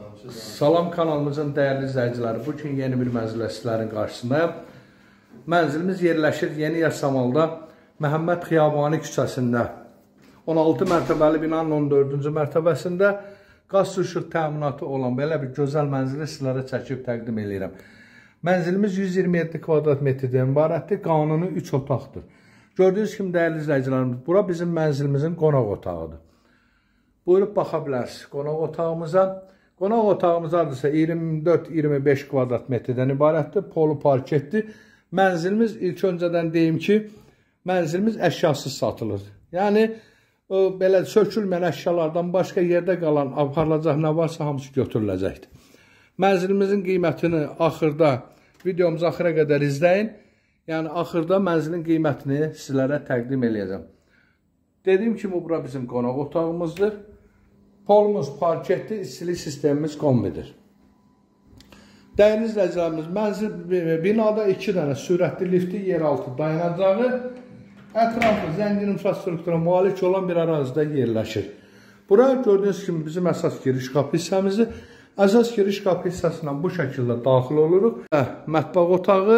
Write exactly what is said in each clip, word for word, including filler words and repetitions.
Salam kanalımızın dəyərli izləyiciləri, bugün yeni bir mənzilə sizlərin qarşısındayım. Mənzilimiz yerləşir Yeni Yasamalda Məhəmməd Xiyabani küçəsində. on altı mərtəbəli binanın on dördüncü mərtəbəsində qaz işıq təminatı olan belə bir gözəl mənzili sizlərə çəkib təqdim edirəm. Mənzilimiz yüz iyirmi yeddi kvadrat metrdən ibarətdir, qanuni üç otaqdır. Gördüyünüz kimi dəyərli izləyicilərimiz, bura bizim mənzilimizin qonaq otağıdır. Buyurub baxa bilərsiniz qonaq otağımıza. Qonaq otağımız adırsa iyirmi dörd iyirmi beş kvadrat metrdən ibarətdir, polu parketdir. Mənzilimiz ilk öncədən deyim ki, mənzilimiz əşyasız satılır. Yəni, o, belə sökülməyən əşyalardan başqa yerdə qalan, aparılacaq nə varsa hamısı götürüləcəkdir. Mənzilimizin qiymətini axırda, videomuzu axıra qədər izləyin. Yəni, axırda mənzilin qiymətini sizlərə təqdim edəcəm. Dediyim kimi, bura bizim qonaq otağımızdır. Polumuz parketdir, istilik sistemimiz kombidir. Dəyərli izləyicilərimiz, mənzil binada iki dənə sürətli lifti, yeraltı dayanacağı, ətrafı zəngin infrastruktura malik olan bir ərazidə yerləşir. Bura gördüyünüz kimi bizim əsas giriş qapı hissəmizdir. Əsas giriş qapı hissəsindən bu şəkildə daxil oluruq. Mətbəx otağı.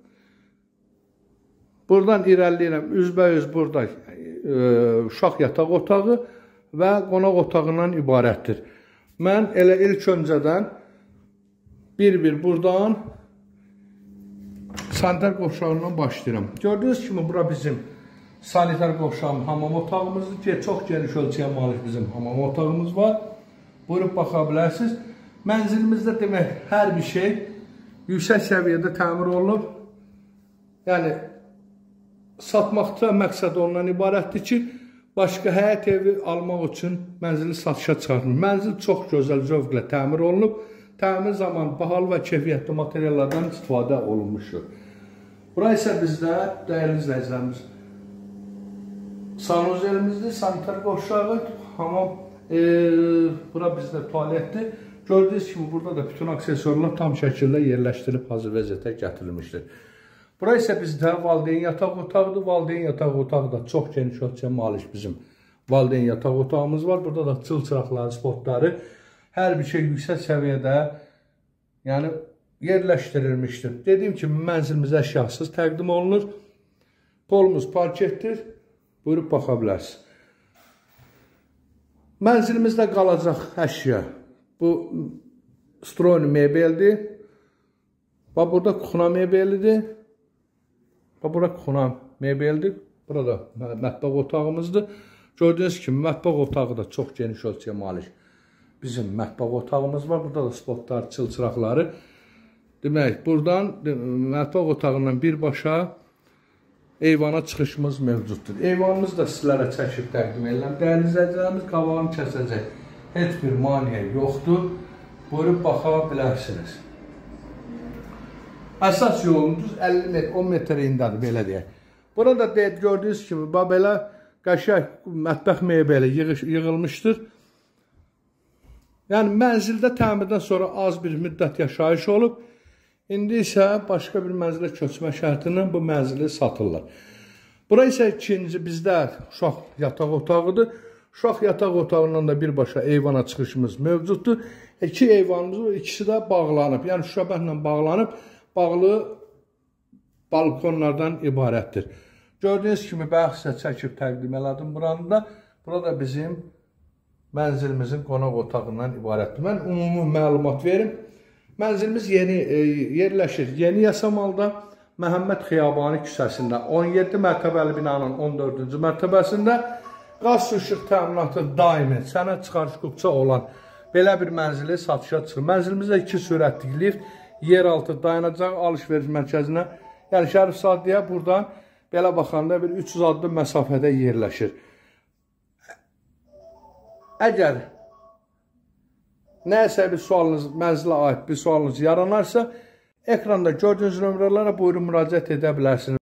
Buradan irəliləyirəm, üzbəyüz burada e, uşaq yataq otağı və qonaq otağından ibarətdir. Mən elə ilk öncədən bir-bir buradan sanitar qovşağından başlayıram. Gördüyünüz kimi, bura bizim sanitar qovşağın hamam otağımızdır ki, çox geniş ölçüyə malik bizim hamam otağımız var. Buyurub baxa bilərsiniz. Mənzilimizdə demək, hər bir şey yüksək səviyyədə təmir olunub. Yəni, satmaqda məqsəd ondan ibarətdir ki, başqa həyət evi almaq üçün mənzili satışa çıxartılır. Mənzil çox gözəl zövqlə təmir olunub. Təmir zamanı bahalı və keyfiyyətli materiallardan istifadə olunmuşdur. Bura isə bizdə, dəyərli izləyicilərimiz, sanuzelimizdir, sanitar qovşağı, hamam, e, bura bizdə tualetdir. Gördüyünüz kimi, burada da bütün aksesuarlar tam şəkildə yerləşdirilib hazır vəziyyətə gətirilmişdir. Bura isə bizdə valideyn yataq otağıdır. Valideyn yataq otağı da çox geniş ölçüyə malik bizim valideyn yataq otağımız var. Burada da çıl-çıraqları, spotları, hər bir şey yüksək səviyyədə yəni, yerləşdirilmişdir. Dediyim kimi, mənzilimiz əşyasız təqdim olunur. Polumuz parketdir. Buyurub baxa bilərsiniz. Mənzilimizdə qalacaq əşya. Bu stroni mebeldir. Və burada kuxna mebelidir. Və bura kuxna mebeldir. Burada mətbəx otağımızdır. Gördüyünüz kimi, mətbəx otağı da çox geniş ölçüyə malik. Bizim mətbəx otağımız var. Burada da spotlar, çıl-çıraqları. Demək, buradan mətbəx otağından birbaşa eyvana çıxışımız mövcuddur. Eyvanımız da sizlərə çəkib təqdim edirəm. Dəyərli izləyicilərimiz qabağını kəsəcək. Heç bir maniyə yoxdur. Buyurub baxa bilərsiniz. Əsas yolumuz əlli metr, on metr indədir, belə deyək. Burada gördüyünüz kimi, belə qəşəng mətbəx mebeli yığılmışdır. Yəni, mənzildə təmirdən sonra az bir müddət yaşayış olub. İndi isə başqa bir mənzilə köçmə şərtindən bu mənzili satırlar. Bura isə ikinci bizdə uşaq yataq otağıdır. Uşaq yataq otağından da birbaşa eyvana çıxışımız mövcuddur. İki eyvanımız var, ikisi də bağlanıb. Yəni, şüşəbətlə bağlanıb, bağlı balkonlardan ibarətdir. Gördüyünüz kimi, bayaq sizə çəkib təqdim elədim buranı da. Burada bizim mənzilimizin qonaq otağından ibarətdir. Mən ümumi məlumat verim. Mənzilimiz yeni e, yerləşir Yeni Yasamalda Məhəmməd Xiyabani küçəsində on yeddi mərtəbəli binanın on dördüncü mərtəbəsində qaz işıq təminatı daimi sənəd çıxarış qupça olan belə bir mənzili satışa çıxır. Mənzilimizdə iki sürətli lift, yeraltı dayanacaq alış-veriş mərkəzinə, yəni Şərif Sadiyə buradan belə baxanda bir üç yüz addım məsafədə yerləşir. Əgər nəsə bir sualınız, mənzilə aid bir sualınız yaranarsa, ekranda gördüyünüz nömrələrə buyurun müraciət edə bilərsiniz.